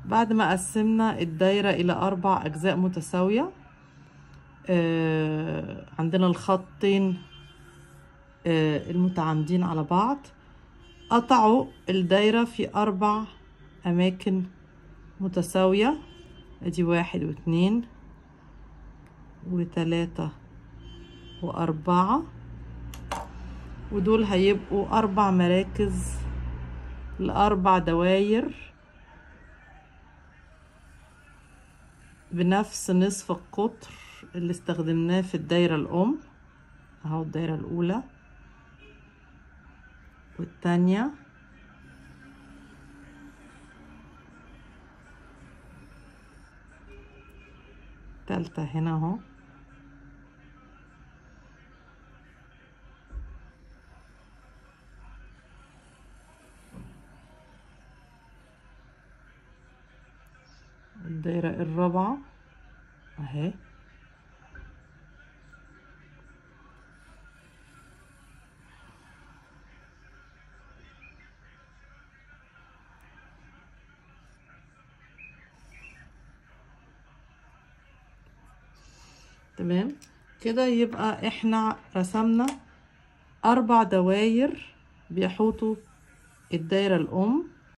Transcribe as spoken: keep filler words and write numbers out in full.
بعد ما قسمنا الدايرة إلى أربع أجزاء متساوية، آه عندنا الخطين آه المتعامدين على بعض، قطعوا الدايرة في أربع أماكن متساوية. ادي واحد واثنين وثلاثة وأربعة، ودول هيبقوا أربع مراكز لأربع دواير بنفس نصف القطر اللي استخدمناه في الدايرة الأم. اهو الدايرة الأولى والتانية التالتة هنا اهو، الدايرة الرابعة اهي، تمام كده. يبقى احنا رسمنا اربع دواير بيحوطوا الدايرة الام